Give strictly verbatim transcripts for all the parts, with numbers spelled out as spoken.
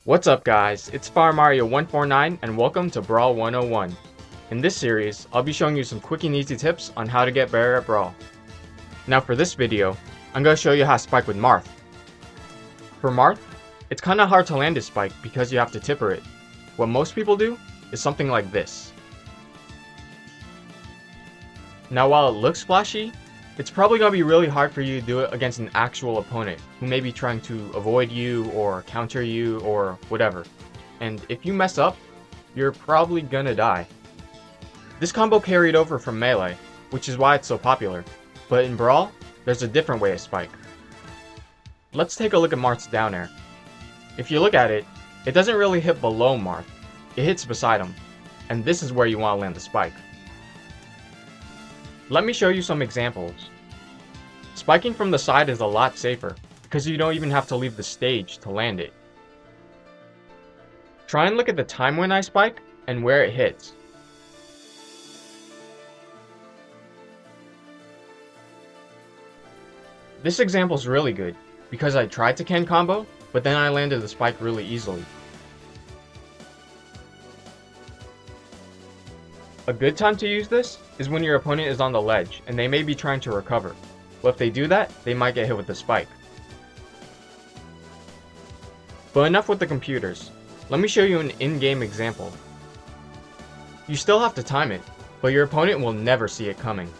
What's up guys, it's Fire Mario one four nine and welcome to Brawl one oh one. In this series, I'll be showing you some quick and easy tips on how to get better at Brawl. Now for this video, I'm going to show you how to spike with Marth. For Marth, it's kinda hard to land a spike because you have to tipper it. What most people do is something like this. Now while it looks flashy, it's probably going to be really hard for you to do it against an actual opponent who may be trying to avoid you or counter you or whatever. And if you mess up, you're probably gonna die. This combo carried over from Melee, which is why it's so popular. But in Brawl, there's a different way to spike. Let's take a look at Marth's down air. If you look at it, it doesn't really hit below Marth, it hits beside him. And this is where you want to land the spike. Let me show you some examples. Spiking from the side is a lot safer, because you don't even have to leave the stage to land it. Try and look at the time when I spike, and where it hits. This example is really good, because I tried to can combo, but then I landed the spike really easily. A good time to use this is when your opponent is on the ledge and they may be trying to recover. But if they do that, they might get hit with the spike. But enough with the computers. Let me show you an in-game example. You still have to time it, but your opponent will never see it coming.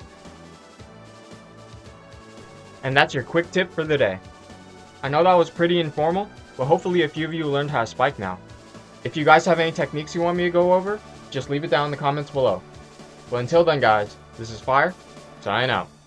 And that's your quick tip for the day. I know that was pretty informal, but hopefully a few of you learned how to spike now. If you guys have any techniques you want me to go over, just leave it down in the comments below. But until then guys, this is Fire, signing out.